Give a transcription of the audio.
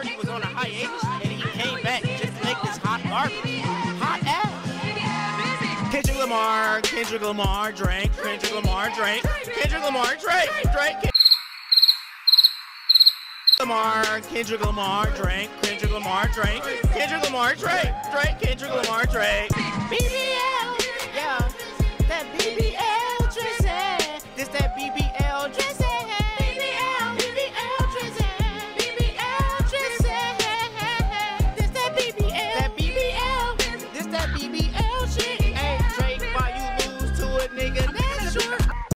he was on a hiatus, and he came back just to make this hot garbage. Hot ass. Kendrick Lamar, Drake, Kendrick Lamar, Drake, Kendrick Lamar, Drake, Drake. Kendrick Lamar, Drake, Kendrick Lamar, Drake, Kendrick Lamar, Drake, Drake, Kendrick Lamar, Drake.